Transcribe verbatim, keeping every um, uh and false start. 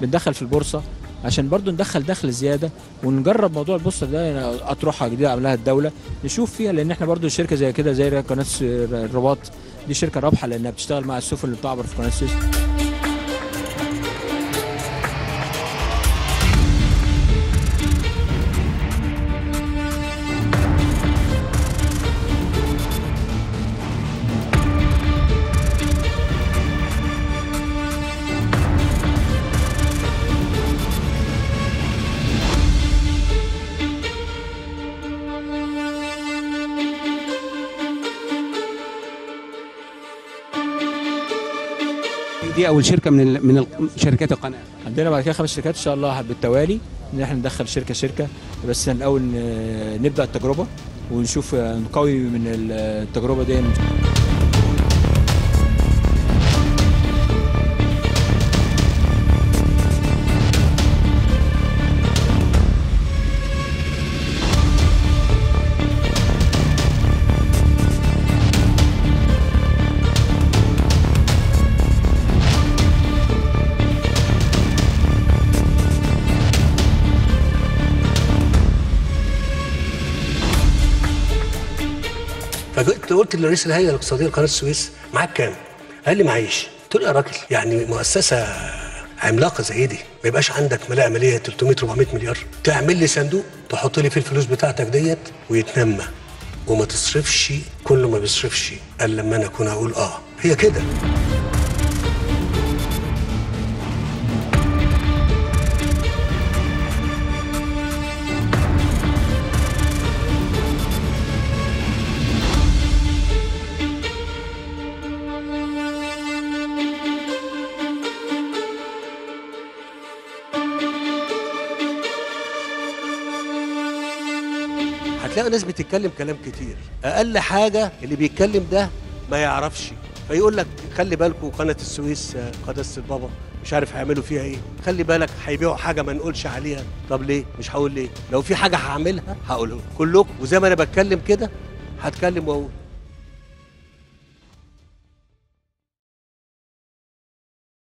بندخل في البورصه عشان برضو ندخل دخل زياده، ونجرب موضوع البورصه ده يعني اطروحه جديده عملها الدوله نشوف فيها، لان احنا برضو شركه زي كده زي قناه الرباط دي شركه رابحه لانها بتشتغل مع السفن اللي بتعبر في قناه السويس. دي اول شركه من من شركات القناه. عندنا بعد كده خمس شركات ان شاء الله بالتوالي، ان احنا ندخل شركه شركه، بس الاول نبدا التجربه ونشوف نقوي من التجربه دي. فجيت قلت لرئيس الهيئه الاقتصاديه لقناه السويس معاك كام؟ قال لي معيش. قلت له يا راجل يعني مؤسسه عملاقه زي دي ما يبقاش عندك ملاءه ماليه ثلاثمائة أربعمائة مليار، تعمل لي صندوق تحط لي فيه الفلوس بتاعتك ديت ويتنمى وما تصرفش كل ما بيصرفش قال لما انا اكون اقول اه هي كده. هتلاقي ناس بتتكلم كلام كتير، اقل حاجه اللي بيتكلم ده ما يعرفش، فيقول لك خلي بالكم قناه السويس قداسه البابا مش عارف هيعملوا فيها ايه، خلي بالك هيبيعوا حاجه ما نقولش عليها. طب ليه؟ مش هقول ليه، لو في حاجه هعملها هقولها كلكم، وزي ما انا بتكلم كده هتكلم واقول.